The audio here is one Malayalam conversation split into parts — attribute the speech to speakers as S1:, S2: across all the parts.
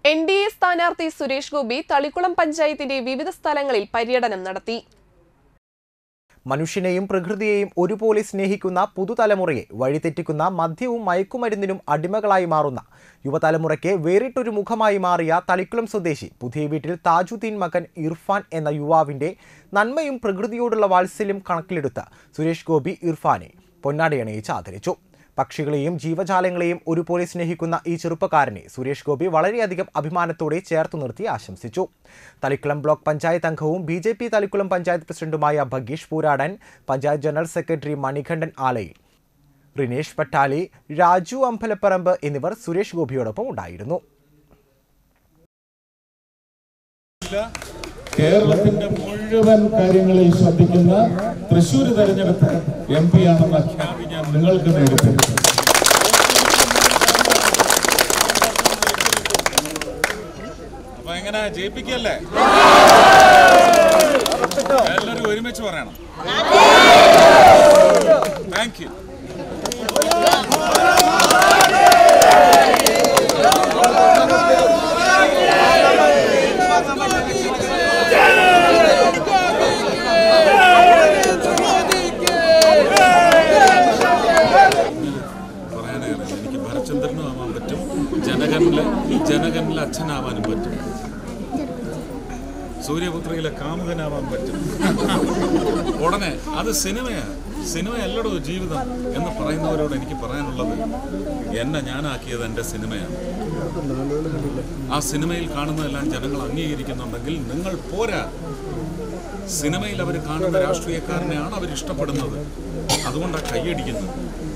S1: NDA സ്ഥാനാർത്ഥി സുരേഷ് ഗോപി തളിക്കുളം പഞ്ചായത്തിന്റെ വിവിധ സ്ഥലങ്ങളിൽ പര്യടനം നടത്തി.
S2: മനുഷ്യനെയും പ്രകൃതിയെയും ഒരുപോലെ സ്നേഹിക്കുന്ന പുതുതലമുറയെ വഴിതെറ്റിക്കുന്ന മദ്യവും മയക്കുമരുന്നിനും അടിമകളായി മാറുന്ന യുവതലമുറയ്ക്ക് വേറിട്ടൊരു മുഖമായി മാറിയ തളിക്കുളം സ്വദേശി പുതിയ വീട്ടിൽ താജുദ്ദീൻ മകൻ ഇർഫാൻ എന്ന യുവാവിന്റെ നന്മയും പ്രകൃതിയോടുള്ള വാത്സല്യം കണക്കിലെടുത്ത് സുരേഷ് ഗോപി ഇർഫാനെ പൊന്നാടയണിയിച്ച് ആദരിച്ചു. പക്ഷികളെയും ജീവജാലങ്ങളെയും ഒരുപോലെ സ്നേഹിക്കുന്ന ഈ ചെറുപ്പക്കാരനെ സുരേഷ് ഗോപി വളരെയധികം അഭിമാനത്തോടെ ചേർത്തു നിർത്തി ആശംസിച്ചു. തളിക്കുളം ബ്ലോക്ക് പഞ്ചായത്ത് അംഗവും BJP തളിക്കുളം പഞ്ചായത്ത് പ്രസിഡന്റുമായ ഭഗീഷ് പൂരാടൻ, പഞ്ചായത്ത് ജനറൽ സെക്രട്ടറി മണികണ്ഠൻ ആലയിൽ, റിനേഷ് പട്ടാലി, രാജു അമ്പലപ്പറമ്പ് എന്നിവർ സുരേഷ് ഗോപിയോടൊപ്പം ഉണ്ടായിരുന്നു.
S3: കേരളത്തിന്റെ മുഴുവൻ കാര്യങ്ങളിൽ ശ്രദ്ധിക്കുന്ന തൃശ്ശൂർ തെരഞ്ഞെടുപ്പ് MP ആണെന്ന ഖ്യാതി ഞാൻ നിങ്ങൾക്ക് നേടിത്തരും.
S4: അപ്പൊ എങ്ങനെ ജയിപ്പിക്കല്ലേ? എല്ലാവരും ഒരുമിച്ച് പറയണം. Thank you. എനിക്ക് ഭരചന്ദ്രനും ആവാൻ പറ്റും, ജനകനിലെ അച്ഛനാവാനും പറ്റും, സൂര്യപുത്രിയിലെ കാമുകനാവാൻ പറ്റും. ഉടനെ അത് സിനിമയല്ലടോ ജീവിതം എന്ന് പറയുന്നവരോട് എനിക്ക് പറയാനുള്ളത്, എന്നെ ഞാനാക്കിയത് എൻ്റെ സിനിമയാണ്. ആ സിനിമയിൽ കാണുന്നതെല്ലാം ജനങ്ങൾ അംഗീകരിക്കുന്നുണ്ടെങ്കിൽ നിങ്ങൾ പോരാ. സിനിമയിൽ അവർ കാണുന്ന രാഷ്ട്രീയക്കാരനെയാണ് അവർ ഇഷ്ടപ്പെടുന്നത്, അതുകൊണ്ടാണ് കൈയടിക്കുന്നത്.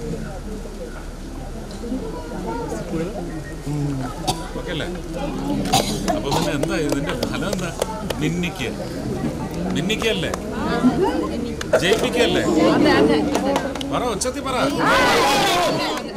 S4: ഓക്കെ അല്ലേ? അപ്പൊ പിന്നെ എന്താ ഇതിന്റെ ഫലം? എന്താ? നിന്നിക്കല്ലേ? ജയിപ്പിക്കല്ലേ? പറ, ഉച്ചത്തി പറ.